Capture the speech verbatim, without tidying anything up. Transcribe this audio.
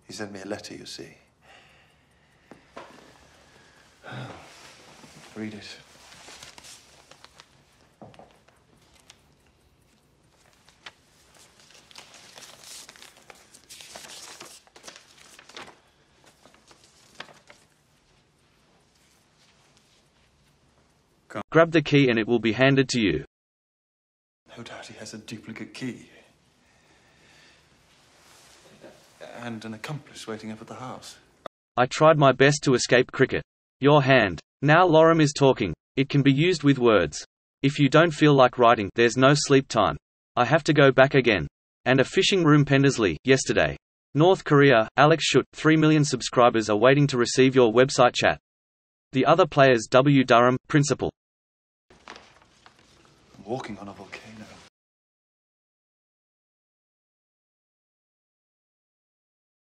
He sent me a letter, you see. Oh, read it. Grab the key and it will be handed to you. No doubt he has a duplicate key. And an accomplice waiting up at the house. I tried my best to escape cricket. Your hand. Now Lorem is talking. It can be used with words. If you don't feel like writing, there's no sleep time. I have to go back again. And a fishing room Pendersley, yesterday. North Korea, Alec Shoot, three million subscribers are waiting to receive your website chat. The other players W. Durham, Principal. I'm walking on a volcano.